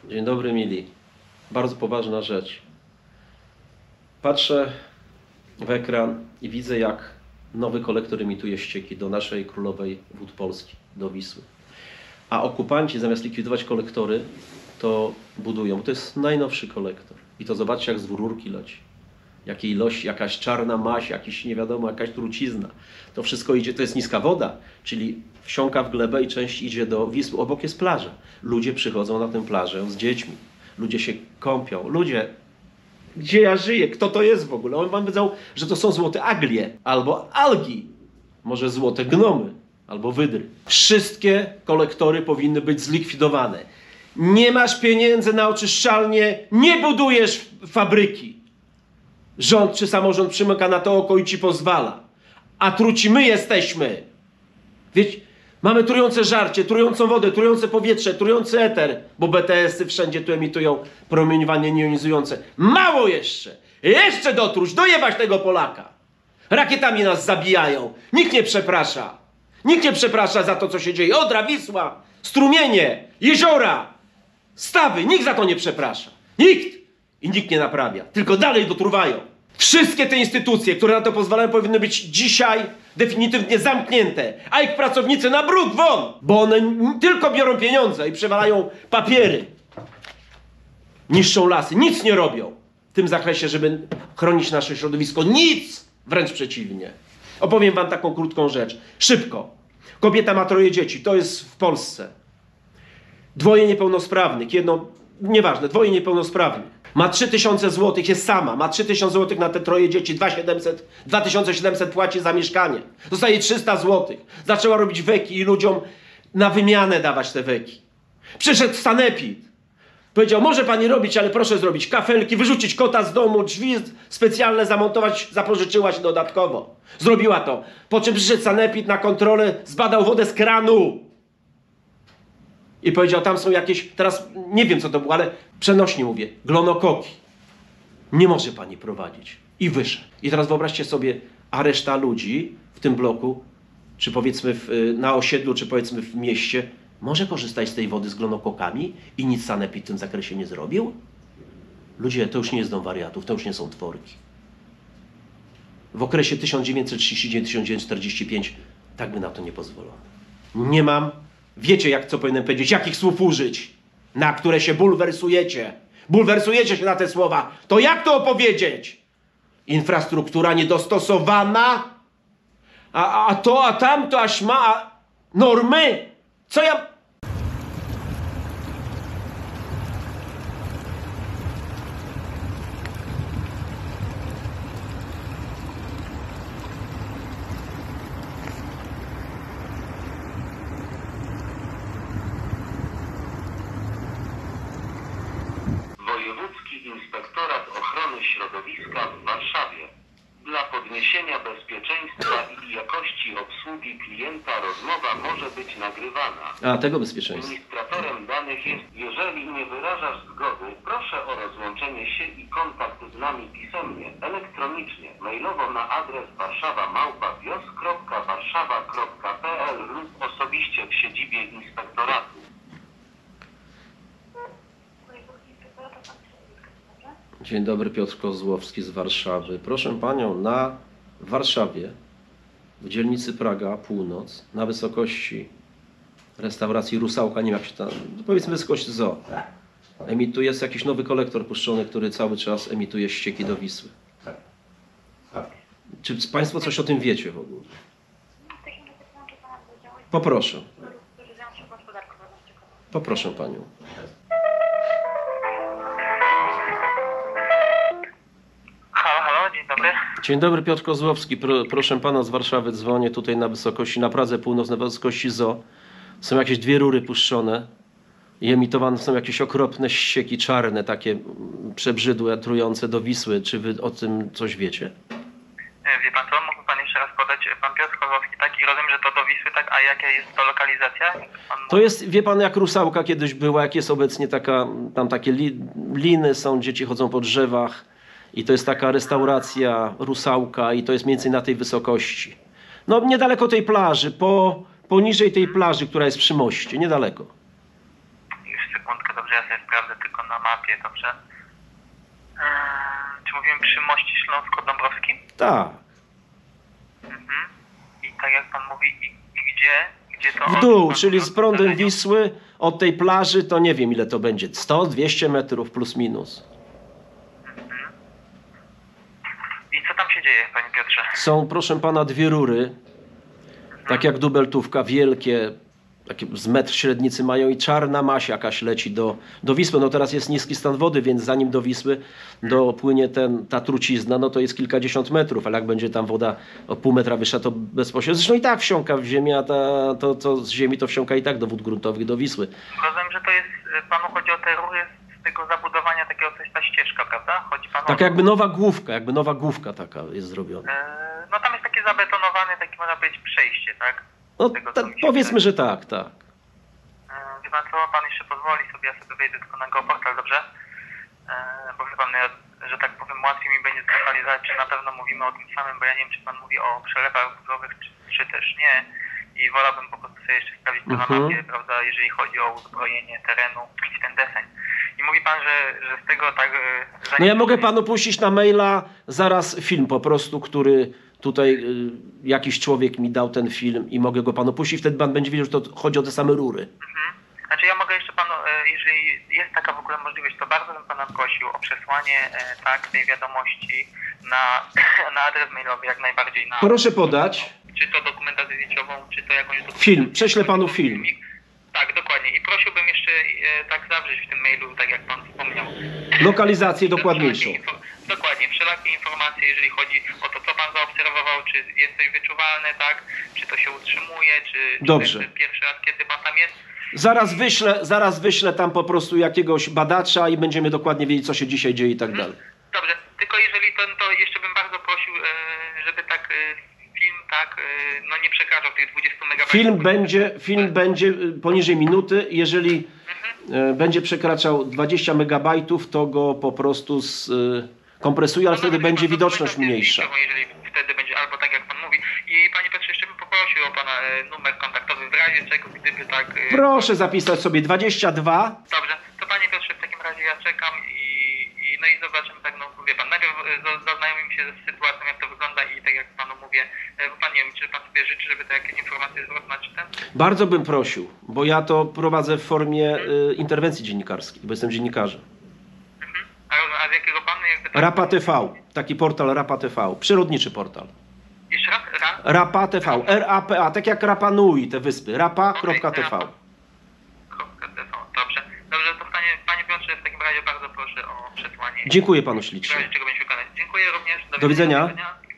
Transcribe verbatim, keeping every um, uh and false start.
Dzień dobry, mili. Bardzo poważna rzecz. Patrzę w ekran i widzę, jak nowy kolektor emituje ścieki do naszej królowej wód Polski, do Wisły. A okupanci zamiast likwidować kolektory, to budują. Bo to jest najnowszy kolektor. I to zobaczcie, jak z rurki leci. Jakiej ilości, jakaś czarna maść, jakiś nie wiadomo, jakaś trucizna. To wszystko idzie, to jest niska woda, czyli wsiąka w glebę i część idzie do Wisły. Obok jest plaża. Ludzie przychodzą na tę plażę z dziećmi. Ludzie się kąpią. Ludzie, gdzie ja żyję? Kto to jest w ogóle? On wam powiedział, że to są złote aglie albo algi. Może złote gnomy albo wydry. Wszystkie kolektory powinny być zlikwidowane. Nie masz pieniędzy na oczyszczalnię, nie budujesz fabryki. Rząd czy samorząd przymyka na to oko i ci pozwala. A truci my jesteśmy. Wiecie, mamy trujące żarcie, trującą wodę, trujące powietrze, trujący eter, bo B T S-y wszędzie tu emitują promieniowanie niejonizujące. Mało jeszcze! Jeszcze dotruć, dojebać tego Polaka. Rakietami nas zabijają. Nikt nie przeprasza. Nikt nie przeprasza za to, co się dzieje. Odra, Wisła, strumienie, jeziora, stawy. Nikt za to nie przeprasza. Nikt. I nikt nie naprawia. Tylko dalej dotruwają. Wszystkie te instytucje, które na to pozwalają, powinny być dzisiaj definitywnie zamknięte. A ich pracownicy na bruk won! Bo one tylko biorą pieniądze i przewalają papiery. Niszczą lasy. Nic nie robią w tym zakresie, żeby chronić nasze środowisko. Nic! Wręcz przeciwnie. Opowiem wam taką krótką rzecz. Szybko. Kobieta ma troje dzieci. To jest w Polsce. Dwoje niepełnosprawnych. Jedno, nieważne, dwoje niepełnosprawnych. Ma trzy tysiące złotych, jest sama. Ma trzy tysiące złotych na te troje dzieci. dwa tysiące siedemset płaci za mieszkanie. Dostaje trzysta złotych. Zaczęła robić weki i ludziom na wymianę dawać te weki. Przyszedł sanepid. Powiedział, może pani robić, ale proszę zrobić kafelki, wyrzucić kota z domu, drzwi specjalne zamontować, zapożyczyła się dodatkowo. Zrobiła to. Po czym przyszedł sanepid na kontrolę, zbadał wodę z kranu. I powiedział, tam są jakieś, teraz nie wiem co to było, ale przenośnie mówię, glonokoki. Nie może pani prowadzić. I wyszedł. I teraz wyobraźcie sobie, a reszta ludzi w tym bloku, czy powiedzmy w, na osiedlu, czy powiedzmy w mieście, może korzystać z tej wody z glonokokami i nic sanepid w tym zakresie nie zrobił? Ludzie, to już nie jest dom wariatów, to już nie są tworki. W okresie tysiąc dziewięćset trzydziesty dziewiąty do tysiąc dziewięćset czterdziestego piątego tak by na to nie pozwolono. Nie mam, wiecie jak co powinienem powiedzieć, jakich słów użyć, na które się bulwersujecie. Bulwersujecie się na te słowa. To jak to opowiedzieć? Infrastruktura niedostosowana, a, a to, a tamto, aż ma normy. Co ja... Wojewódzki Inspektorat Ochrony Środowiska w Warszawie. Dla podniesienia bezpieczeństwa i jakości obsługi klienta rozmowa może być nagrywana. A, tego bezpieczeństwa. Administratorem danych jest, jeżeli nie wyrażasz zgody, proszę o rozłączenie się i kontakt z nami pisemnie, elektronicznie, mailowo na adres warszawa małpa wios kropka warszawa kropka p l lub osobiście w siedzibie inspektoratu. Dzień dobry, Piotr Kozłowski z Warszawy. Proszę panią, na w Warszawie, w dzielnicy Praga, północ, na wysokości restauracji Rusałka, nie wiem jak się tam, powiedzmy wysokość zoo, emituje, jest jakiś nowy kolektor puszczony, który cały czas emituje ścieki do Wisły. Czy państwo coś o tym wiecie w ogóle? Poproszę. Poproszę panią. Halo, halo, dzień dobry. Dzień dobry, Piotr Kozłowski. Pro, proszę pana z Warszawy, dzwonię tutaj na wysokości, na Pradze Północ, na wysokości zoo. Są jakieś dwie rury puszczone i emitowane są jakieś okropne ścieki czarne, takie przebrzydłe, trujące do Wisły. Czy wy o tym coś wiecie? Wie pan co, mógłby pan jeszcze raz podać? Pan Piotr Kozłowski, tak? I rozumiem, że to do Wisły, tak? A jaka jest to lokalizacja? Pan... To jest, wie pan, jak Rusałka kiedyś była, jak jest obecnie taka, tam takie li, liny są, dzieci chodzą po drzewach. I to jest taka restauracja Rusałka i to jest mniej więcej na tej wysokości. No niedaleko tej plaży, po, poniżej tej plaży, która jest przy moście, niedaleko. Już sekundkę, dobrze, ja sobie sprawdzę tylko na mapie, dobrze. Eee, czy mówiłem przy moście Śląsko-Dąbrowskim? Tak. Mhm. I tak jak pan mówi, i, i gdzie? Gdzie to? W dół, Pan czyli mówi z o prądem terenie? Wisły od tej plaży to nie wiem ile to będzie. sto dwieście metrów plus minus. Mhm. I co tam się dzieje, panie Piotrze? Są, proszę pana, dwie rury, tak jak dubeltówka, wielkie, takie z metr średnicy mają i czarna maś jakaś leci do, do Wisły. No teraz jest niski stan wody, więc zanim do Wisły dopłynie ten, ta trucizna, no to jest kilkadziesiąt metrów, ale jak będzie tam woda o pół metra wyższa, to bezpośrednio. Zresztą i tak wsiąka w ziemię, a ta, to, to z ziemi to wsiąka i tak do wód gruntowych, do Wisły. Rozumiem, że to jest, panu chodzi o te rury z tego zabudowania takiego, coś ta ścieżka, prawda? Chodzi panu Tak o... jakby nowa główka, jakby nowa główka taka jest zrobiona. Eee, no tam jest takie zabetonowane, takie można powiedzieć przejście, tak? No Tego, ta, co mi się powiedzmy, wydaje. że tak, tak. Eee, Wie pan co, pan jeszcze pozwoli sobie, ja sobie wejdę tylko na geoportal, dobrze? Eee, Bo wie pan, ja, że tak powiem, łatwiej mi będzie zlokalizować, czy na pewno mówimy o tym samym, bo ja nie wiem, czy pan mówi o przelewach budowych, czy, czy też nie. I wolałbym po prostu sobie jeszcze sprawdzić to na Mhm. mapie, prawda, jeżeli chodzi o uzbrojenie terenu i ten deseń. I mówi pan, że, że z tego tak... e, No ja zanim- mogę panu puścić na maila zaraz film po prostu, który tutaj y, jakiś człowiek mi dał ten film i mogę go panu puścić. Wtedy pan będzie wiedział, że to chodzi o te same rury. Mhm. Znaczy ja mogę jeszcze panu, e, jeżeli jest taka w ogóle możliwość, to bardzo bym pana prosił o przesłanie e, tak, tej wiadomości na, na adres mailowy jak najbardziej. Na, Proszę podać. Czy to dokumentację zdjęciową, czy to jakąś dokumentację. Film. Prześlę panu film. Tak, dokładnie. I prosiłbym jeszcze e, tak zawrzeć w tym mailu, tak jak pan wspomniał. Lokalizację dokładniejszą. Wszelakie info- Dokładnie, wszelakie informacje, jeżeli chodzi o to, co pan zaobserwował, czy jest coś wyczuwalne, tak? Czy to się utrzymuje, czy, czy Dobrze. to jest pierwszy raz, kiedy pan tam jest. Zaraz wyślę, zaraz wyślę tam po prostu jakiegoś badacza i będziemy dokładnie wiedzieć, co się dzisiaj dzieje i tak dalej. Dobrze, tylko jeżeli to, to jeszcze bym bardzo prosił, e, żeby tak e, film tak, e, no nie przekraczał tych dwudziestu megabajtów. Film będzie, film będzie y, poniżej minuty. Jeżeli y, będzie przekraczał dwadzieścia megabajtów, to go po prostu skompresuję, ale No wtedy dobrze, będzie pan widoczność dokumentację mniejsza. zdjęciową, Jeżeli wtedy będzie, albo tak jak pan mówi. I panie Piotrze, jeszcze bym poprosił o pana e, numer kontaktowy w razie czego, gdyby tak... E, Proszę zapisać sobie dwadzieścia dwa. Dobrze, to panie Piotrze, w takim razie ja czekam i, i no i zobaczymy, tak no wie pan, najpierw e, za- zaznajomimy się z sytuacją, jak to wygląda i tak jak panu mówię, e, bo pan nie wiem, czy pan sobie życzy, żeby te jakieś informacje zwrotne czy ten? Bardzo bym prosił, bo ja to prowadzę w formie y, interwencji dziennikarskiej, bo jestem dziennikarzem. Mhm. A, a z jakiego panu jakby tak... Rapa T V, taki portal Rapa T V, przyrodniczy portal. Jeszcze raz? Ra? Rapa T V, R A P A, tak jak Rapa Nui, te wyspy, rapa kropka T V. Kropka T V. Dobrze. Dobrze, to panie, panie Piotrze, w takim razie bardzo proszę o przesłanie. Dziękuję panu W ślicznie. razie czego będzie wykonać. Dziękuję również. Do widzenia. widzenia.